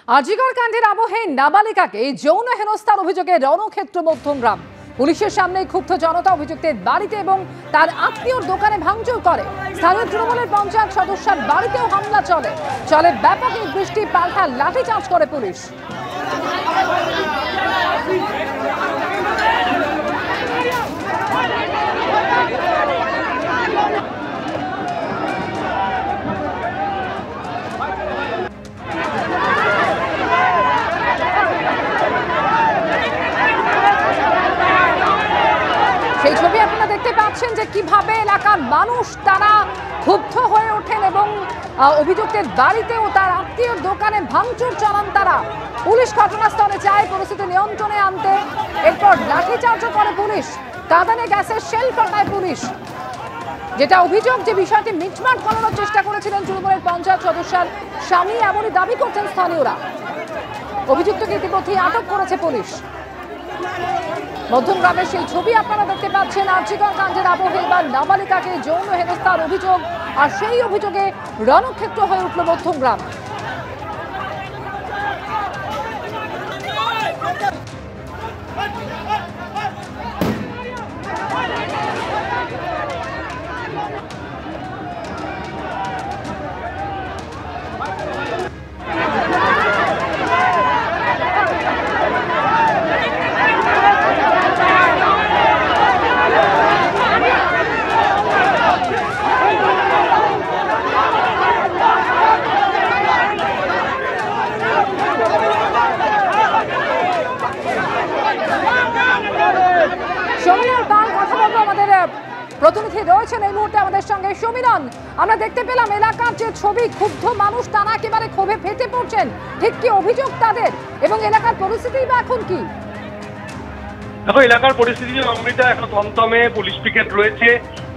আজিগর কাণ্ডের আবহে নাবালিকাকে যৌন হেনস্থার অভিযোগে রণক্ষেত্র মধ্যমগ্রাম। পুলিশের সামনে ক্ষুব্ধ জনতা অভিযুক্তের বাড়িতে এবং তার আত্মীয়র দোকানে ভাঙচুর করে। স্থানীয় তৃণমূলের পঞ্চায়েত সদস্যের বাড়িতেও হামলা চলে ব্যাপক বৃষ্টি, পাল্টা লাঠিচার্জ করে পুলিশ। সেই ছবি আপনারা দেখতে পাচ্ছেন যে কিভাবে এলাকার মানুষ তারা ক্ষুব্ধ হয়ে ওঠেন এবং অভিযুক্তের বাড়িতে ও তার আত্মীয়র দোকানে ভাঙচুর চালান তারা। পুলিশ ঘটনাস্থলে যায় পরিস্থিতি নিয়ন্ত্রণে আনতে, এরপর লাঠিচার্জও করে পুলিশ, কাঁদানে গ্যাসের শেল পাঠায় পুলিশ। যেটা অভিযোগ, যে বিষয়টি মিটমাট করানোর চেষ্টা করেছিলেন তৃণমূলের পঞ্চায়েত সদস্যের স্বামী, এমনই দাবি করছেন স্থানীয়রা। অভিযুক্তকে ইতিমধ্যেই আটক করেছে পুলিশ। মধ্যমগ্রামের সেই ছবি আপনারা দেখতে পাচ্ছেন। আজিগর কাণ্ডের আবহে এবার নাবালিকাকে যৌন হেনস্থার অভিযোগ, আর সেই অভিযোগে রণক্ষেত্র হয়ে উঠল মধ্যমগ্রাম। আমাদের প্রতিনিধি রয়েছেন এই মুহূর্তে আমাদের সঙ্গে। সমীরণ, আমরা দেখতে পেলাম এলাকার যে ছবি, ক্ষুব্ধ মানুষ তারা একেবারে ক্ষোভে ফেটে পড়ছেন, ঠিক কি অভিযোগ তাদের এবং এলাকার পরিস্থিতি বা এখন কি? দেখো, এলাকার পরিস্থিতি অমৃতা এখন থমথমে। পুলিশ পিকেট রয়েছে।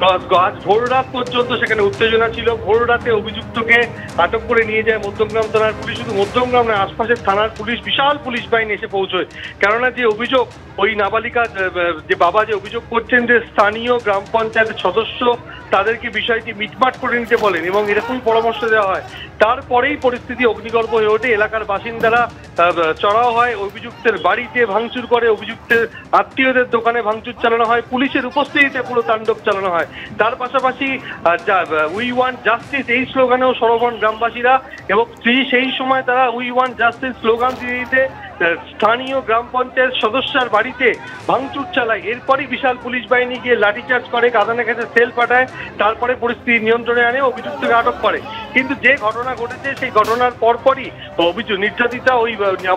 আজ ভোর রাত পর্যন্ত সেখানে উত্তেজনা ছিল। ভোর রাতে অভিযুক্তকে আটক করে নিয়ে যায় মধ্যমগ্রাম থানার পুলিশ। শুধু মধ্যমগ্রাম নয়, আশপাশের থানার পুলিশ, বিশাল পুলিশ বাহিনী এসে পৌঁছয়। কেননা যে অভিযোগ, ওই নাবালিকা যে বাবা যে অভিযোগ করছেন যে স্থানীয় গ্রাম পঞ্চায়েতের সদস্য তাদেরকে বিষয়টি মিটমাট করে নিতে বলেন এবং এরকমই পরামর্শ দেওয়া হয়। তারপরেই পরিস্থিতি অগ্নিগর্ভ হয়ে ওঠে। এলাকার বাসিন্দারা চড়াও হয়, অভিযুক্তের বাড়িতে ভাঙচুর করে, অভিযুক্তের আত্মীয়দের দোকানে ভাঙচুর চালানো হয়, পুলিশের উপস্থিতিতে পুরো তাণ্ডব চালানো হয়। তার পাশাপাশি উই ওয়ান্ট জাস্টিস এই স্লোগানেও সরব হন গ্রামবাসীরা এবং সেই সময় তারা উই ওয়ান্ট জাস্টিস স্লোগান দিয়ে দিতে স্থানীয় গ্রাম পঞ্চায়েত সদস্যের বাড়িতে ভাঙচুর চালায়। এরপরই বিশাল পুলিশ বাহিনী গিয়ে লাঠিচার্জ করে, কাঁদানে গ্যাসের সেল পাঠায়, তারপরে পরিস্থিতি নিয়ন্ত্রণে আনে, অভিযুক্তকে আটক করে। কিন্তু যে ঘটনা ঘটেছে সেই ঘটনার পরপরই নির্যাতিতা ওই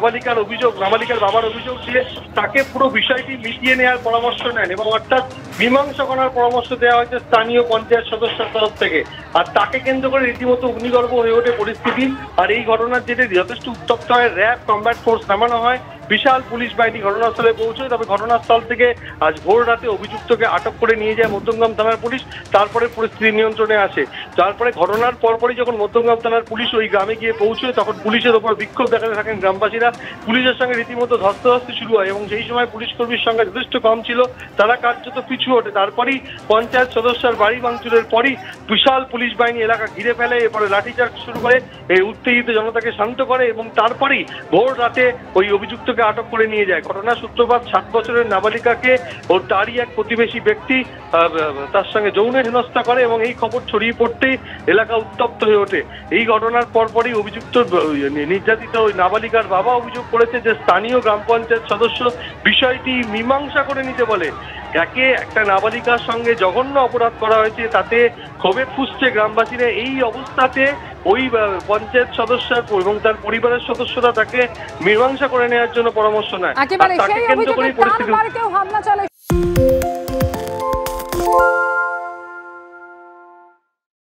নাবালিকার বাবার অভিযোগ দিয়ে তাকে পুরো বিষয়টি মিটিয়ে নেওয়ার পরামর্শ নেন এবং অর্থাৎ মীমাংসা করার পরামর্শ দেওয়া হয়েছে স্থানীয় পঞ্চায়েত সদস্যের তরফ থেকে। আর তাকে কেন্দ্র করে রীতিমতো অগ্নিগর্ভ হয়ে ওঠে পরিস্থিতি। আর এই ঘটনার জেরে যথেষ্ট উত্তপ্ত হয়, র্যাব কমব্যাট ফোর্স নামানো হয়, বিশাল পুলিশ বাহিনী ঘটনাস্থলে পৌঁছয়। তবে ঘটনাস্থল থেকে আজ ভোর রাতে অভিযুক্তকে আটক করে নিয়ে যায় মধ্যমগ্রাম থানার পুলিশ। তারপরে পরিস্থিতি নিয়ন্ত্রণে আসে। তারপরে ঘটনার পরপরই যখন মধ্যমগ্রাম থানার পুলিশ ওই গ্রামে গিয়ে পৌঁছয়, তখন পুলিশের ওপর বিক্ষোভ দেখাতে থাকেন গ্রামবাসীরা। পুলিশের সঙ্গে রীতিমতো ধস্তাধস্তি শুরু হয় এবং সেই সময় পুলিশ কর্মীর সংখ্যা যথেষ্ট কম ছিল, তারা কার্যত পিছু ওঠে। তারপরেই পঞ্চায়েত সদস্যের বাড়ি ভাঙচুরের পরই বিশাল পুলিশ বাহিনী এলাকা ঘিরে ফেলে, এরপরে লাঠিচার্জ শুরু করে, এই উত্তেজিত জনতাকে শান্ত করে এবং তারপরেই ভোর রাতে ওই অভিযুক্তকে আটক করে নিয়ে যায়। ঘটনার সূত্রপাত 7 বছরের নাবালিকাকে ও তারই এক প্রতিবেশী ব্যক্তি তার সঙ্গে যৌন হেনস্থা করে এবং এই খবর ছড়িয়ে পড়তেই এলাকা উত্তপ্ত হয়ে ওঠে। এই ঘটনার পরপরই অভিযুক্ত নির্যাতিত ওই নাবালিকার বাবা অভিযোগ করেছে যে স্থানীয় গ্রাম পঞ্চায়েত সদস্য বিষয়টি মীমাংসা করে নিতে বলে। একটা নাবালিকার সঙ্গে জঘন্য অপরাধ করা হয়েছে, তাতে ক্ষোভে ফুঁসছে গ্রামবাসীরা। এই অবস্থাতে ওই পঞ্চায়েত সদস্য এবং তার পরিবারের সদস্যরা তাকে মীমাংসা করে নেওয়ার জন্য পরামর্শ নেয়। তাকে কেন্দ্র করে পরিস্থিতি